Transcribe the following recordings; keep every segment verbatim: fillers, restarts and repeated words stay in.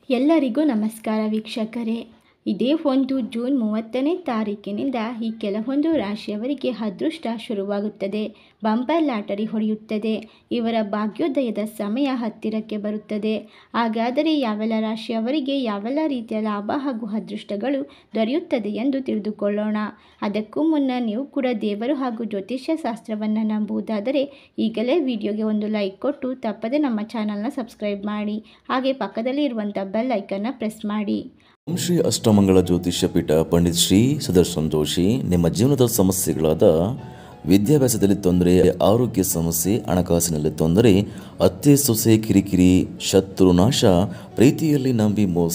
ಎಲ್ಲರಿಗೂ ನಮಸ್ಕಾರ ವೀಕ್ಷಕರೇ. ಇದೇ ಒಂದು ಜೂನ್ ಮೂವತ್ತನೇ ತಾರೀಕಿನಿಂದ ಈ ಕೆಲವೊಂದು ರಾಶಿಯವರಿಗೆ ಅದೃಷ್ಟ ಶುರುವಾಗುತ್ತದೆ. ಬಂಪರ್ ಲಾಟರಿ ಹೊಡೆಯುತ್ತದೆ. ಇವರ ಭಾಗ್ಯೋದಯದ ಸಮಯ ಹತ್ತಿರಕ್ಕೆ ಬರುತ್ತದೆ. ಹಾಗಾದರೆ ಯಾವೆಲ್ಲ ರಾಶಿಯವರಿಗೆ ಯಾವೆಲ್ಲ ರೀತಿಯ ಲಾಭ ಹಾಗೂ ಅದೃಷ್ಟಗಳು ದೊರೆಯುತ್ತದೆ ಎಂದು ತಿಳಿದುಕೊಳ್ಳೋಣ. ಅದಕ್ಕೂ ಮುನ್ನ ನೀವು ಕೂಡ ದೇವರು ಹಾಗೂ ಜ್ಯೋತಿಷ್ಯ ಶಾಸ್ತ್ರವನ್ನು ನಂಬುವುದಾದರೆ ಈಗಲೇ ವಿಡಿಯೋಗೆ ಒಂದು ಲೈಕ್ ಕೊಟ್ಟು ತಪ್ಪದೆ ನಮ್ಮ ಚಾನಲ್ನ ಸಬ್ಸ್ಕ್ರೈಬ್ ಮಾಡಿ. ಹಾಗೆ ಪಕ್ಕದಲ್ಲಿ ಇರುವಂಥ ಬೆಲ್ ಐಕನ್ನ ಪ್ರೆಸ್ ಮಾಡಿ. ಓಂ ಶ್ರೀ ಅಷ್ಟಮಂಗಳ ಜ್ಯೋತಿಷ್ಯ ಪೀಠ ಪಂಡಿತ್ ಶ್ರೀ ಸುದರ್ಶನ್ ಜೋಶಿ. ನಿಮ್ಮ ಜೀವನದ ಸಮಸ್ಯೆಗಳಾದ ವಿದ್ಯಾಭ್ಯಾಸದಲ್ಲಿ ತೊಂದರೆ, ಆರೋಗ್ಯ ಸಮಸ್ಯೆ, ಹಣಕಾಸಿನಲ್ಲಿ ತೊಂದರೆ, ಅತ್ತೆ ಸೊಸೆ ಕಿರಿಕಿರಿ, ಶತ್ರುನಾಶ, ಪ್ರೀತಿಯಲ್ಲಿ ನಂಬಿ ಮೋಸ,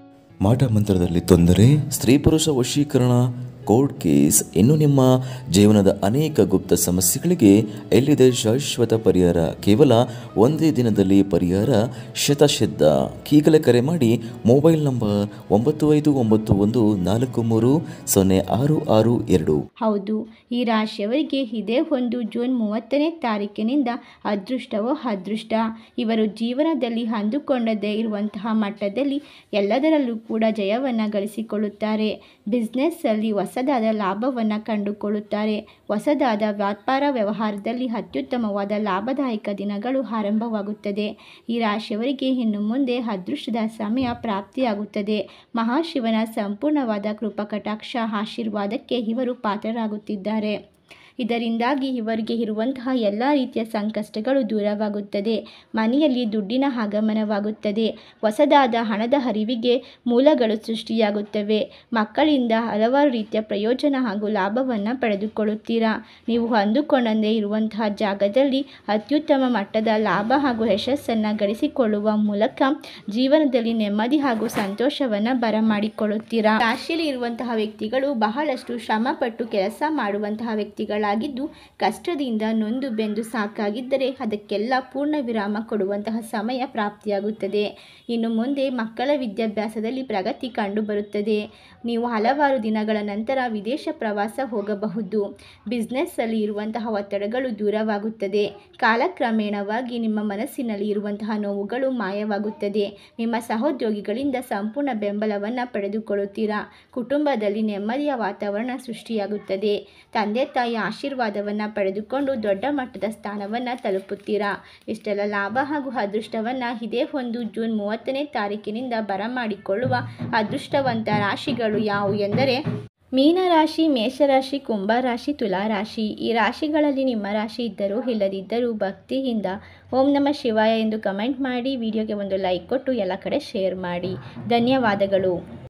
ಮಾಟ ಮಂತ್ರದಲ್ಲಿ ತೊಂದರೆ, ಸ್ತ್ರೀ ಪುರುಷ ವಶೀಕರಣ, ಕೋರ್ಟ್ ಕೇಸ್, ಇನ್ನು ನಿಮ್ಮ ಜೀವನದ ಅನೇಕ ಗುಪ್ತ ಸಮಸ್ಯೆಗಳಿಗೆ ಎಲ್ಲಿದೆ ಶಾಶ್ವತ ಪರಿಹಾರ. ಕೇವಲ ಒಂದೇ ದಿನದಲ್ಲಿ ಪರಿಹಾರ ಶತಸಿದ್ಧ. ಈಗಲೇ ಕರೆ ಮಾಡಿ ಮೊಬೈಲ್ ನಂಬರ್ ಒಂಬತ್ತು ಐದು ಒಂಬತ್ತು ಒಂದು ನಾಲ್ಕು ಮೂರು ಸೊನ್ನೆ ಆರು ಆರು ಎರಡು. ಹೌದು, ಈ ರಾಶಿಯವರಿಗೆ ಇದೇ ಒಂದು ಜೂನ್ ಮೂವತ್ತನೇ ತಾರೀಕಿನಿಂದ ಅದೃಷ್ಟವೋ ಅದೃಷ್ಟ. ಇವರು ಜೀವನದಲ್ಲಿ ಅಂದುಕೊಂಡದೇ ಇರುವಂತಹ ಮಟ್ಟದಲ್ಲಿ ಎಲ್ಲದರಲ್ಲೂ ಕೂಡ ಜಯವನ್ನು ಗಳಿಸಿಕೊಳ್ಳುತ್ತಾರೆ. ಬಿಸ್ನೆಸ್ಸಲ್ಲಿ ಹೊಸದಾದ ಲಾಭವನ್ನು ಕಂಡುಕೊಳ್ಳುತ್ತಾರೆ. ಹೊಸದಾದ ವ್ಯಾಪಾರ ವ್ಯವಹಾರದಲ್ಲಿ ಅತ್ಯುತ್ತಮವಾದ ಲಾಭದಾಯಕ ದಿನಗಳು ಆರಂಭವಾಗುತ್ತದೆ. ಈ ರಾಶಿಯವರಿಗೆ ಇನ್ನು ಮುಂದೆ ಅದೃಷ್ಟದ ಸಮಯ ಪ್ರಾಪ್ತಿಯಾಗುತ್ತದೆ. ಮಹಾಶಿವನ ಸಂಪೂರ್ಣವಾದ ಕೃಪಾಕಟಾಕ್ಷ ಆಶೀರ್ವಾದಕ್ಕೆ ಇವರು ಪಾತ್ರರಾಗುತ್ತಿದ್ದಾರೆ. ಇದರಿಂದಾಗಿ ಇವರಿಗೆ ಇರುವಂತಹ ಎಲ್ಲ ರೀತಿಯ ಸಂಕಷ್ಟಗಳು ದೂರವಾಗುತ್ತದೆ. ಮನೆಯಲ್ಲಿ ದುಡ್ಡಿನ ಆಗಮನವಾಗುತ್ತದೆ. ಹೊಸದಾದ ಹಣದ ಹರಿವಿಗೆ ಮೂಲಗಳು ಸೃಷ್ಟಿಯಾಗುತ್ತವೆ. ಮಕ್ಕಳಿಂದ ಹಲವಾರು ರೀತಿಯ ಪ್ರಯೋಜನ ಹಾಗೂ ಲಾಭವನ್ನು ಪಡೆದುಕೊಳ್ಳುತ್ತೀರಾ. ನೀವು ಅಂದುಕೊಂಡಂತೆ ಇರುವಂತಹ ಜಾಗದಲ್ಲಿ ಅತ್ಯುತ್ತಮ ಮಟ್ಟದ ಲಾಭ ಹಾಗೂ ಯಶಸ್ಸನ್ನು ಗಳಿಸಿಕೊಳ್ಳುವ ಮೂಲಕ ಜೀವನದಲ್ಲಿ ನೆಮ್ಮದಿ ಹಾಗೂ ಸಂತೋಷವನ್ನು ಬರಮಾಡಿಕೊಳ್ಳುತ್ತೀರಾ. ರಾಶಿಯಲ್ಲಿ ಇರುವಂತಹ ವ್ಯಕ್ತಿಗಳು ಬಹಳಷ್ಟು ಶ್ರಮಪಟ್ಟು ಕೆಲಸ ಮಾಡುವಂತಹ ವ್ಯಕ್ತಿಗಳ ಆಗಿದ್ದು ಕಷ್ಟದಿಂದ ನೊಂದು ಬೆಂದು ಸಾಕಾಗಿದ್ದರೆ ಅದಕ್ಕೆಲ್ಲ ಪೂರ್ಣ ವಿರಾಮ ಕೊಡುವಂತಹ ಸಮಯ ಪ್ರಾಪ್ತಿಯಾಗುತ್ತದೆ. ಇನ್ನು ಮುಂದೆ ಮಕ್ಕಳ ವಿದ್ಯಾಭ್ಯಾಸದಲ್ಲಿ ಪ್ರಗತಿ ಕಂಡುಬರುತ್ತದೆ. ನೀವು ಹಲವಾರು ದಿನಗಳ ನಂತರ ವಿದೇಶ ಪ್ರವಾಸ ಹೋಗಬಹುದು. ಬಿಸ್ನೆಸ್ಸಲ್ಲಿ ಇರುವಂತಹ ಒತ್ತಡಗಳು ದೂರವಾಗುತ್ತದೆ. ಕಾಲಕ್ರಮೇಣವಾಗಿ ನಿಮ್ಮ ಮನಸ್ಸಿನಲ್ಲಿ ಇರುವಂತಹ ನೋವುಗಳು ಮಾಯವಾಗುತ್ತದೆ. ನಿಮ್ಮ ಸಹೋದ್ಯೋಗಿಗಳಿಂದ ಸಂಪೂರ್ಣ ಬೆಂಬಲವನ್ನು ಪಡೆದುಕೊಳ್ಳುತ್ತೀರಾ. ಕುಟುಂಬದಲ್ಲಿ ನೆಮ್ಮದಿಯ ವಾತಾವರಣ ಸೃಷ್ಟಿಯಾಗುತ್ತದೆ. ತಂದೆ ತಾಯಿ ಆಶೀರ್ವಾದವನ್ನು ಪಡೆದುಕೊಂಡು ದೊಡ್ಡ ಮಟ್ಟದ ಸ್ಥಾನವನ್ನು ತಲುಪುತ್ತೀರಾ. ಇಷ್ಟೆಲ್ಲ ಲಾಭ ಹಾಗೂ ಅದೃಷ್ಟವನ್ನು ಇದೇ ಒಂದು ಜೂನ್ ಮೂವತ್ತನೇ ತಾರೀಕಿನಿಂದ ಬರಮಾಡಿಕೊಳ್ಳುವ ಅದೃಷ್ಟವಂತ ರಾಶಿಗಳು ಯಾವುವು ಎಂದರೆ ಮೀನರಾಶಿ, ಮೇಷರಾಶಿ, ಕುಂಭರಾಶಿ, ತುಲಾರಾಶಿ. ಈ ರಾಶಿಗಳಲ್ಲಿ ನಿಮ್ಮ ರಾಶಿ ಇದ್ದರೂ ಇಲ್ಲದಿದ್ದರೂ ಭಕ್ತಿಯಿಂದ ಓಂ ನಮಃ ಶಿವಾಯ ಎಂದು ಕಮೆಂಟ್ ಮಾಡಿ. ವಿಡಿಯೋಗೆ ಒಂದು ಲೈಕ್ ಕೊಟ್ಟು ಎಲ್ಲ ಕಡೆ ಶೇರ್ ಮಾಡಿ. ಧನ್ಯವಾದಗಳು.